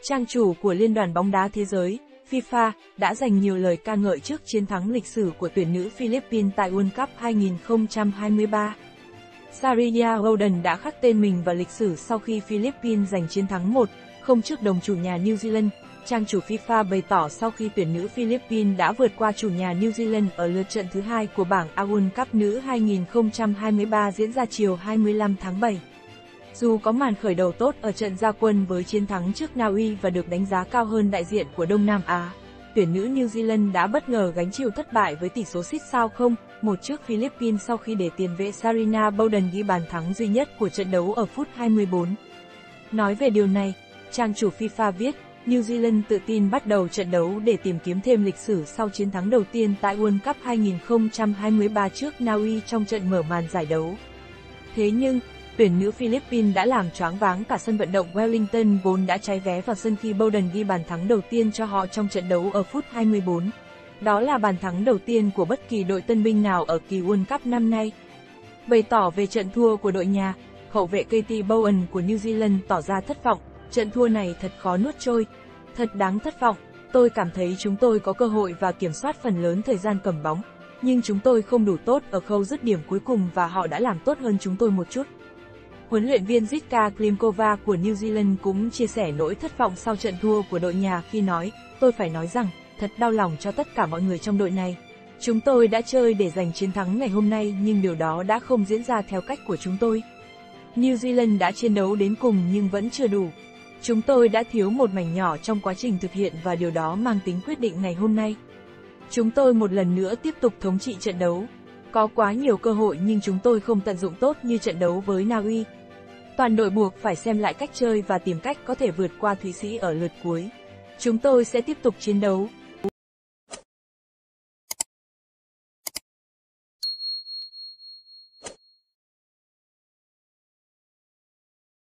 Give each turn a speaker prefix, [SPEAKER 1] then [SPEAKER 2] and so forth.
[SPEAKER 1] Trang chủ của Liên đoàn bóng đá thế giới, FIFA, đã dành nhiều lời ca ngợi trước chiến thắng lịch sử của tuyển nữ Philippines tại World Cup 2023. Sarina Golden đã khắc tên mình vào lịch sử sau khi Philippines giành chiến thắng 1-0 trước đồng chủ nhà New Zealand. Trang chủ FIFA bày tỏ sau khi tuyển nữ Philippines đã vượt qua chủ nhà New Zealand ở lượt trận thứ 2 của bảng A World Cup nữ 2023 diễn ra chiều 25 tháng 7. Dù có màn khởi đầu tốt ở trận ra quân với chiến thắng trước Na Uy và được đánh giá cao hơn đại diện của Đông Nam Á, tuyển nữ New Zealand đã bất ngờ gánh chịu thất bại với tỷ số xít sao 0-1 trước Philippines sau khi để tiền vệ Sarina Golden ghi bàn thắng duy nhất của trận đấu ở phút 24. Nói về điều này, trang chủ FIFA viết, New Zealand tự tin bắt đầu trận đấu để tìm kiếm thêm lịch sử sau chiến thắng đầu tiên tại World Cup 2023 trước Na Uy trong trận mở màn giải đấu. Thế nhưng, tuyển nữ Philippines đã làm choáng váng cả sân vận động Wellington vốn đã cháy vé vào sân khi Golden ghi bàn thắng đầu tiên cho họ trong trận đấu ở phút 24. Đó là bàn thắng đầu tiên của bất kỳ đội tân binh nào ở kỳ World Cup năm nay. Bày tỏ về trận thua của đội nhà, hậu vệ Katie Bowen của New Zealand tỏ ra thất vọng, trận thua này thật khó nuốt trôi, thật đáng thất vọng, tôi cảm thấy chúng tôi có cơ hội và kiểm soát phần lớn thời gian cầm bóng, nhưng chúng tôi không đủ tốt ở khâu dứt điểm cuối cùng và họ đã làm tốt hơn chúng tôi một chút. Huấn luyện viên Jitka Klimkova của New Zealand cũng chia sẻ nỗi thất vọng sau trận thua của đội nhà khi nói, tôi phải nói rằng, thật đau lòng cho tất cả mọi người trong đội này. Chúng tôi đã chơi để giành chiến thắng ngày hôm nay nhưng điều đó đã không diễn ra theo cách của chúng tôi. New Zealand đã chiến đấu đến cùng nhưng vẫn chưa đủ. Chúng tôi đã thiếu một mảnh nhỏ trong quá trình thực hiện và điều đó mang tính quyết định ngày hôm nay. Chúng tôi một lần nữa tiếp tục thống trị trận đấu. Có quá nhiều cơ hội nhưng chúng tôi không tận dụng tốt như trận đấu với Na Uy. Toàn đội buộc phải xem lại cách chơi và tìm cách có thể vượt qua Thụy Sĩ ở lượt cuối. Chúng tôi sẽ tiếp tục chiến đấu,